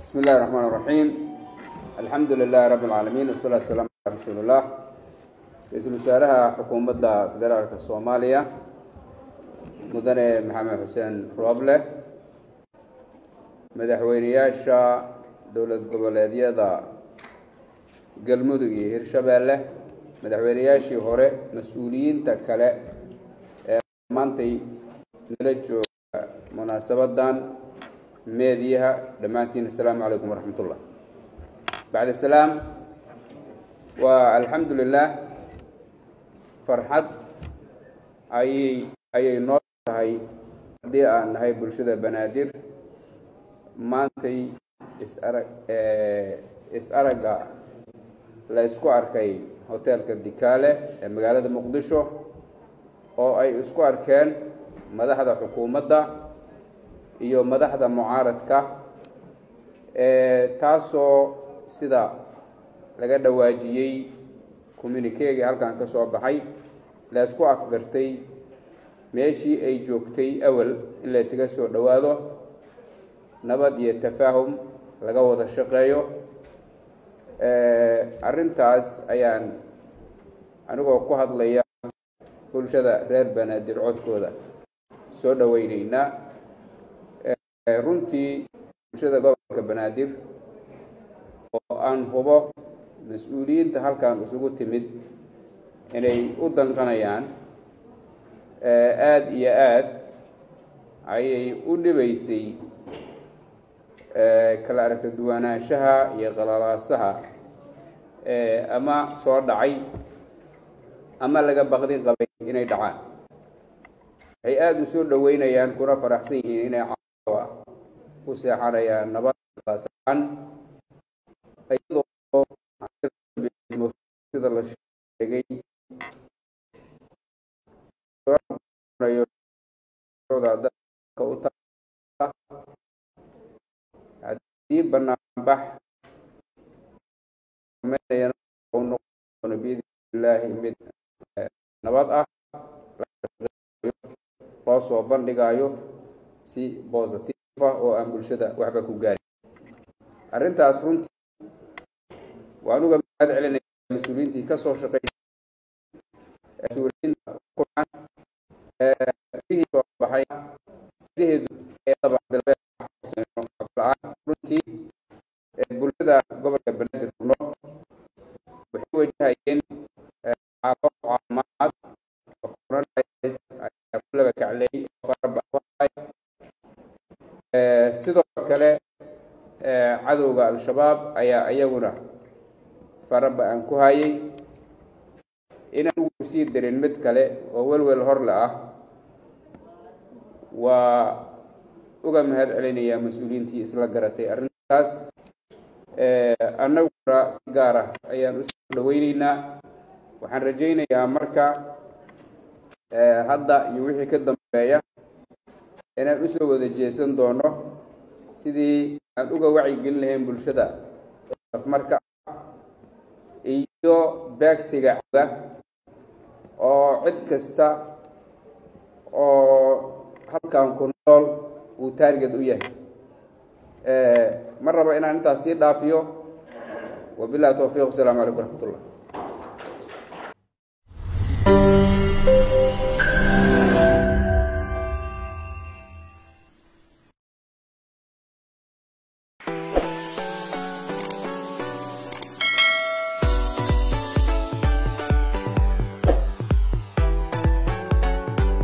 بسم الله الرحمن الرحيم. الحمد لله رب العالمين والصلاة والسلام على رسول الله. رئيسل wasaaraha xukuumadda federaalka Soomaaliya mudane Maxamed Xuseen Rooble, madaxweynayaasha dowlad goboleedyada Galmudug iyo Hirshabeelle, madaxweynayaashii hore, mas'uuliyiinta kale ee maantay nala jooga munaasabadan meediyaha dhamaantiin. Assalaamu calaykum waraxmatullah. bacda salaam wa alxamdulilah, farxad ayay noo tahay haddii aan nahay bulshada Banaadir maantay is-aragga la isku arkay hoteelka Dikaale ee magaalada Muqdisho oo ay isku arkeen madaxda xukuumadda iyo madaxda mucaaradka taasoo sida laga dhawaajiyay communique-ga halkan ka soo baxay la isku afgartay meeshii ay joogtay awal in la isaga soo dhawaado, nabad iyo tafaahum laga wada shaqeeyo. arrintaas ayaan anigoo ku hadlaya bulshada reer Banaadir codkooda soo dhaweynaynaa. runtii bulshada gobolka Banaadir oo aan hubo mas'uuliyiinta halkan isugu timid inay u danqanayaan aad iyo aad ayay u dhibaysay kala aragti duwanaanshaha iyo qalalaasaha ama soo dhacay ama laga baqdi qabay inay dhacaan. waxay aad u soo dhaweynayaan kuna faraxsan yihiin inay ku seexanayaan nabad qaasan iyadoo sida la sheegay haddii banaanbax biidnillaahi mid nabad ah loo soo bandhigayo si positive oo aan bulshada waxba ku gaarin. arrintaas runtii waan uga mahad celinayaa mas'uuliyiintii ka soo shaqeeyay mas'uuliyiinta kulan soo baxay runtii bulshada gobolka Banaadir waxay wajahayeen caafimaad laba kaclay sidoo kale cadowga al-shabaab ayaa iyaguna faraba aan ku hayay inaan ugu sii darin mid kale oo welwel horle ah. waa uga mahad celinayaa mas'uuliyiintii isla garatay arrintaas. annaguna si gaar ah ayaan u soo dhaweynaynaa. waxaan rajaynayaa marka hadda iyo wixii ka dambeeya inaan u soo wada jeesan doono sidii aan uga wacyigelin lahayn bulshada marka iyo beegsiga oo cid kasta oo halkan ku nool uu target u yahay. ma rabo inaan intaas sii dhaafiyo. wabillahi tawfiiq. Assalaamu calaykum waraxmatullah.